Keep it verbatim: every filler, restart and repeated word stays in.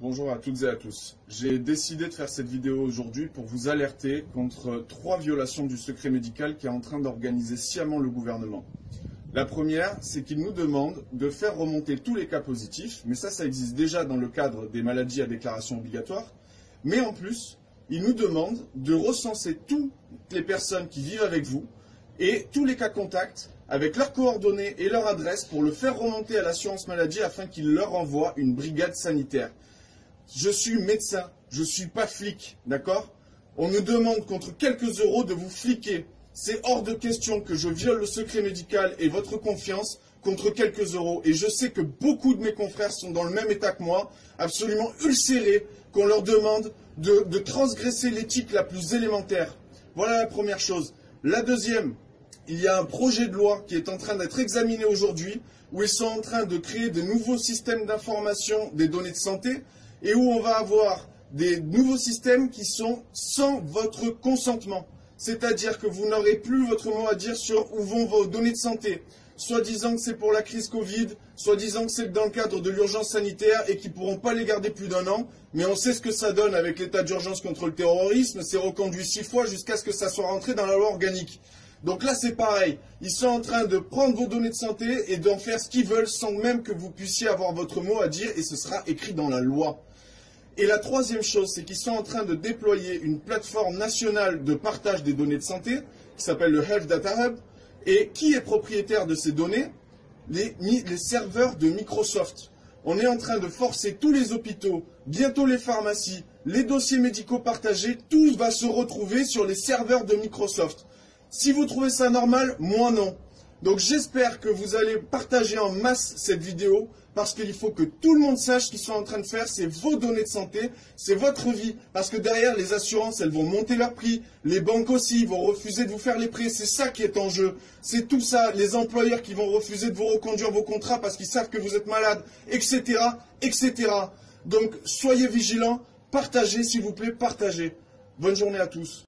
Bonjour à toutes et à tous. J'ai décidé de faire cette vidéo aujourd'hui pour vous alerter contre trois violations du secret médical qu'est en train d'organiser sciemment le gouvernement. La première, c'est qu'il nous demande de faire remonter tous les cas positifs, mais ça, ça existe déjà dans le cadre des maladies à déclaration obligatoire. Mais en plus, il nous demande de recenser toutes les personnes qui vivent avec vous et tous les cas contacts avec leurs coordonnées et leur adresse pour le faire remonter à l'assurance maladie afin qu'il leur envoie une brigade sanitaire. Je suis médecin, je ne suis pas flic, d'accord? On me demande contre quelques euros de vous fliquer. C'est hors de question que je viole le secret médical et votre confiance contre quelques euros. Et je sais que beaucoup de mes confrères sont dans le même état que moi, absolument ulcérés, qu'on leur demande de, de transgresser l'éthique la plus élémentaire. Voilà la première chose. La deuxième, il y a un projet de loi qui est en train d'être examiné aujourd'hui, où ils sont en train de créer de nouveaux systèmes d'information des données de santé, et où on va avoir des nouveaux systèmes qui sont sans votre consentement. C'est-à-dire que vous n'aurez plus votre mot à dire sur où vont vos données de santé, soit disant que c'est pour la crise Covid, soit disant que c'est dans le cadre de l'urgence sanitaire et qu'ils ne pourront pas les garder plus d'un an. Mais on sait ce que ça donne avec l'état d'urgence contre le terrorisme, c'est reconduit six fois jusqu'à ce que ça soit rentré dans la loi organique. Donc là, c'est pareil. Ils sont en train de prendre vos données de santé et d'en faire ce qu'ils veulent sans même que vous puissiez avoir votre mot à dire et ce sera écrit dans la loi. Et la troisième chose, c'est qu'ils sont en train de déployer une plateforme nationale de partage des données de santé qui s'appelle le Health Data Hub. Et qui est propriétaire de ces données? les, les serveurs de Microsoft. On est en train de forcer tous les hôpitaux, bientôt les pharmacies, les dossiers médicaux partagés, tout va se retrouver sur les serveurs de Microsoft. Si vous trouvez ça normal, moi non. Donc j'espère que vous allez partager en masse cette vidéo parce qu'il faut que tout le monde sache ce qu'ils sont en train de faire, c'est vos données de santé, c'est votre vie. Parce que derrière, les assurances, elles vont monter leur prix, les banques aussi vont refuser de vous faire les prêts, c'est ça qui est en jeu. C'est tout ça, les employeurs qui vont refuser de vous reconduire vos contrats parce qu'ils savent que vous êtes malade, et cetera, et cetera. Donc soyez vigilants, partagez s'il vous plaît, partagez. Bonne journée à tous.